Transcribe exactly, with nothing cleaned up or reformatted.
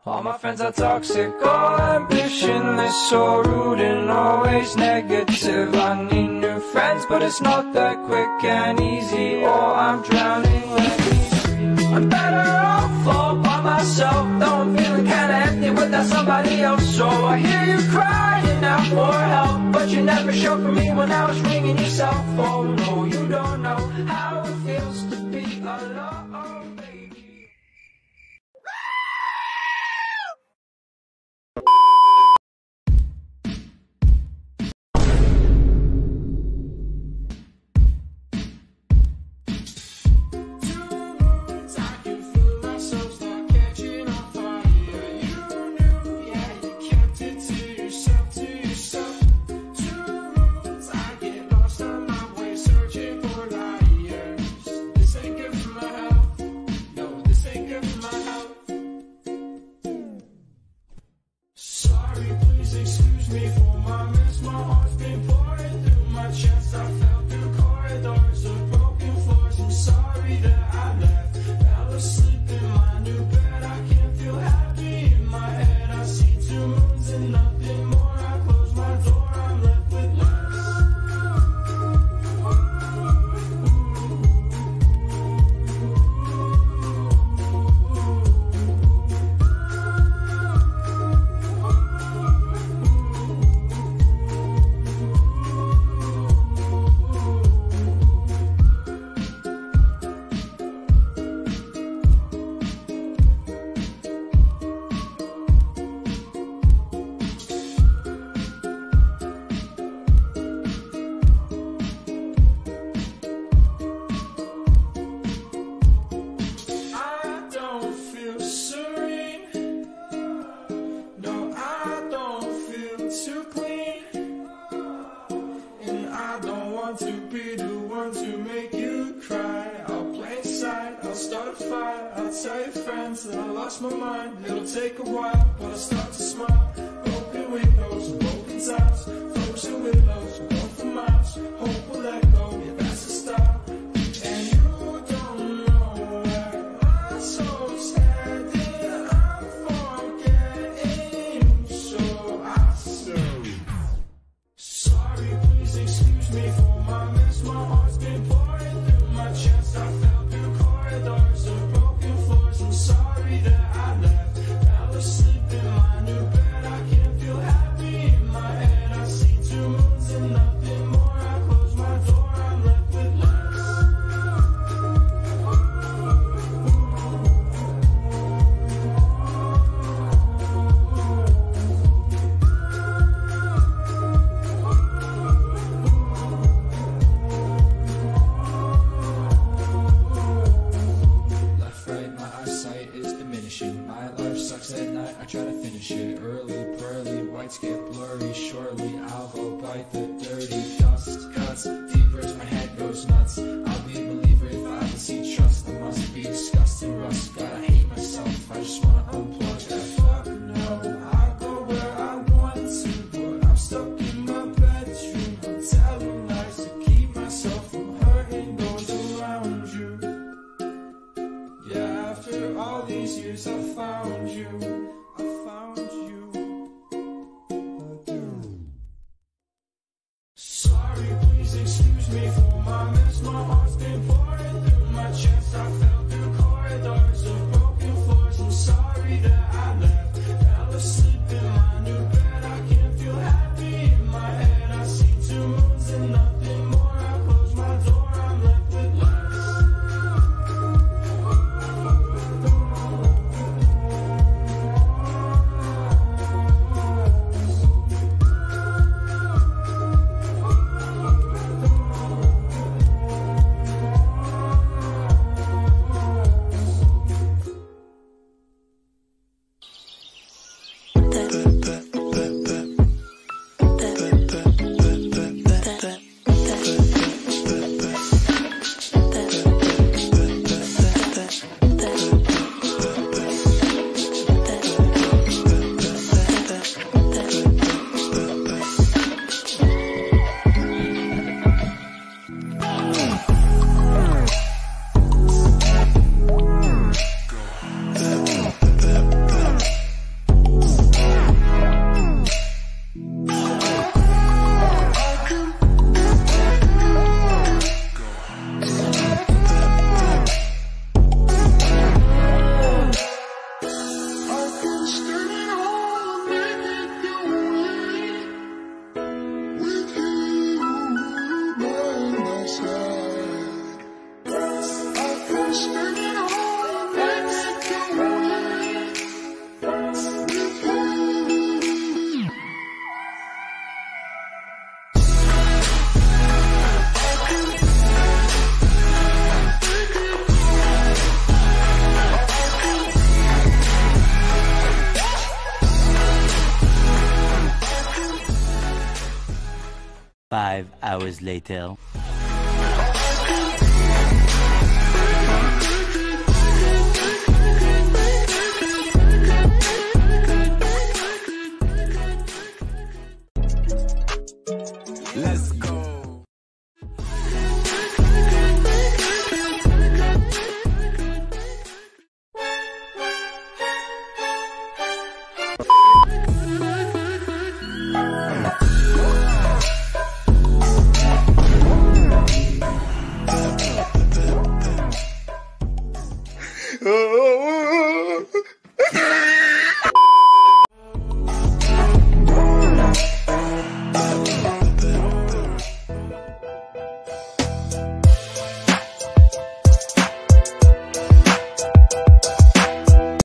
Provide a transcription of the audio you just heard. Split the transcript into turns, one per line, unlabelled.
All my friends are toxic, all ambitionless, so rude and always negative. I need new friends, but it's not that quick and easy, or I'm drowning, let me free. I'm better off all by myself, though I'm feeling kinda empty without somebody else. So I hear you crying out for help, but you never showed for me when I was ringing your cell phone. No, you don't know how it feels to be alone, baby.
Five hours later.